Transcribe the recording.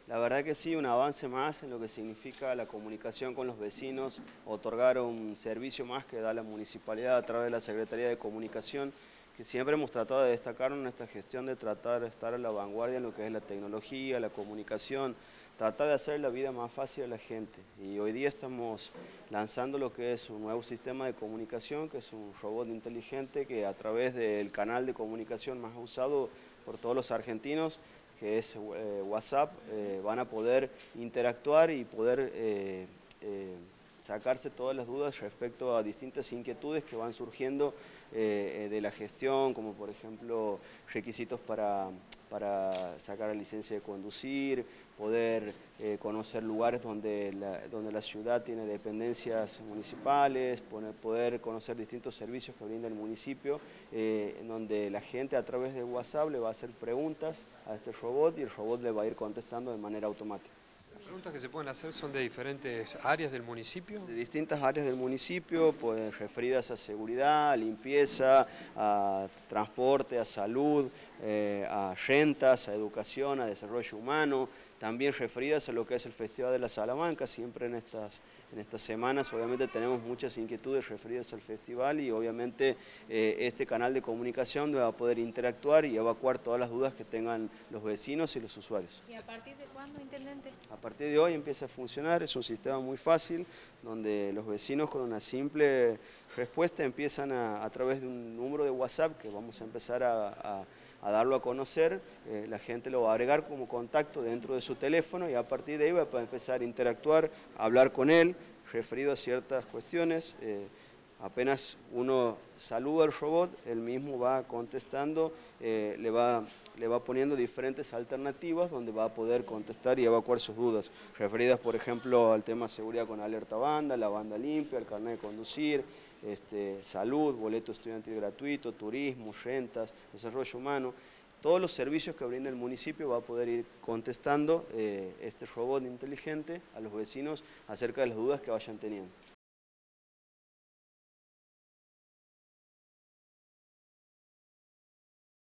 La verdad que sí, un avance más en lo que significa la comunicación con los vecinos, otorgar un servicio más que da la municipalidad a través de la Secretaría de Comunicación, que siempre hemos tratado de destacar en esta gestión de tratar de estar a la vanguardia en lo que es la tecnología, la comunicación, tratar de hacer la vida más fácil a la gente. Y hoy día estamos lanzando lo que es un nuevo sistema de comunicación, que es un robot inteligente que a través del canal de comunicación más usado por todos los argentinos, que es WhatsApp, van a poder interactuar y poder sacarse todas las dudas respecto a distintas inquietudes que van surgiendo de la gestión, como por ejemplo requisitos para sacar la licencia de conducir, poder conocer lugares donde la ciudad tiene dependencias municipales, poder conocer distintos servicios que brinda el municipio, en donde la gente a través de WhatsApp le va a hacer preguntas a este robot y el robot le va a ir contestando de manera automática. Las preguntas que se pueden hacer son de diferentes áreas del municipio. De distintas áreas del municipio, pues referidas a seguridad, a limpieza, a transporte, a salud, a rentas, a educación, a desarrollo humano, también referidas a lo que es el Festival de la Salamanca. Siempre en estas semanas obviamente tenemos muchas inquietudes referidas al festival y obviamente este canal de comunicación va a poder interactuar y evacuar todas las dudas que tengan los vecinos y los usuarios. ¿Y a partir de cuándo, intendente? A partir de hoy empieza a funcionar, es un sistema muy fácil, donde los vecinos con una simple respuesta empiezan a través de un número de WhatsApp que vamos a empezar a darlo a conocer, la gente lo va a agregar como contacto dentro de su teléfono y a partir de ahí va a empezar a interactuar, a hablar con él, referido a ciertas cuestiones. Apenas uno saluda al robot, él mismo va contestando, le va poniendo diferentes alternativas donde va a poder contestar y evacuar sus dudas, referidas por ejemplo al tema seguridad con alerta banda, la banda limpia, el carnet de conducir, salud, boleto estudiantil gratuito, turismo, rentas, desarrollo humano. Todos los servicios que brinda el municipio va a poder ir contestando este robot inteligente a los vecinos acerca de las dudas que vayan teniendo.